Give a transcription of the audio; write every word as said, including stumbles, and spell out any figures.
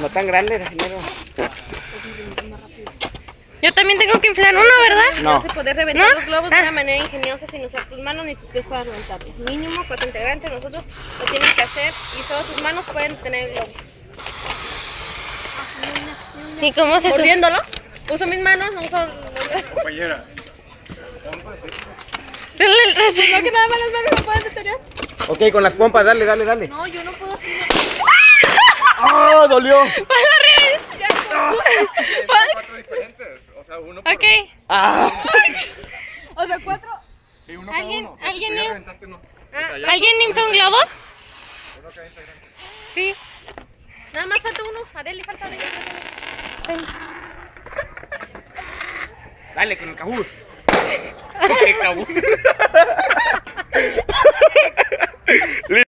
No tan grande, primero. Yo también tengo que inflar uno, ¿verdad? No. No se puede reventar ¿No? los globos Ah. de una manera ingeniosa sin usar tus manos ni tus pies para reventarlos. Mínimo, cuatro integrantes, nosotros lo tienen que hacer y solo tus manos pueden tener el globo. ¿Y cómo se sube? Mordiéndolo. Uso mis manos, no uso... Compañera. Dale el resto. No, que nada más las manos no pueden detener. Ok, con las pompas, dale, dale, dale. No, yo no puedo hacer. ¡Ah, dolió! Para arriba. Cuatro diferentes. O sea, uno por... Ok. ¡Ah! O sea, cuatro... Sí, uno cada ¿Alguien- uno. O sea, alguien si tú ya iba- reventaste uno. Ah, O sea, ya ¿Alguien infla un globo? uno cada integrante. Sí. Nada más falta uno. Adeli, falta uno. Dale con el cabuz. Con el cabuz.